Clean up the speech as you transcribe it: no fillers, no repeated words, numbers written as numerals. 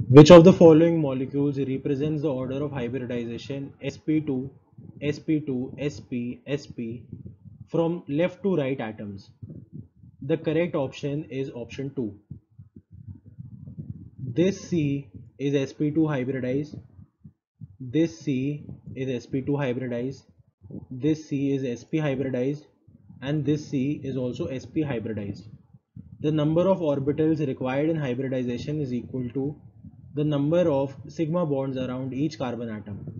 Which of the following molecules represents the order of hybridization sp2, sp2, sp, sp from left to right atoms? The correct option is option 2. This C is sp2 hybridized. This C is sp2 hybridized. This C is sp hybridized. And this C is also sp hybridized. The number of orbitals required in hybridization is equal to the number of sigma bonds around each carbon atom.